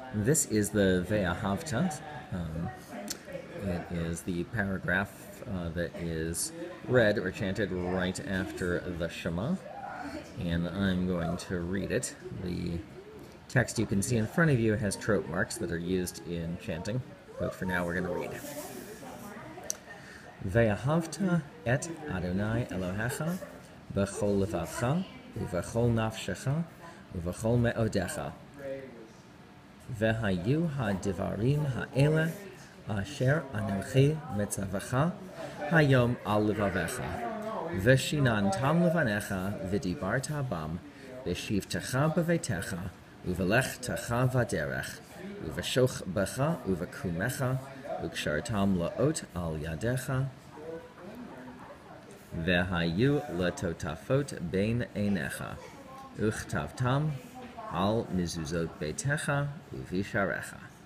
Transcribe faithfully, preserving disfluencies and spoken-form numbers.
This is the Ve'ahavta. Um, it is the paragraph uh, that is read or chanted right after the Shema, and I'm going to read it. The text you can see in front of you has trope marks that are used in chanting, but for now we're going to read. Ve'ahavta et Adonai Elohecha b'chol levavcha u'v'chol nafshecha u'v'chol me'odecha Vehayu hadivarim ha'ele asher anochi metzavacha hayom al levavecha veshinan tam levanecha v'dibarta bam v'shivtecha b'veitecha u'velech techa v'derech u'veshoch becha u'vekumecha u'kshartam la'ot al yadecha vehayu letotafot bein einecha uchtavtam al mizuzot beitecha uvisharecha.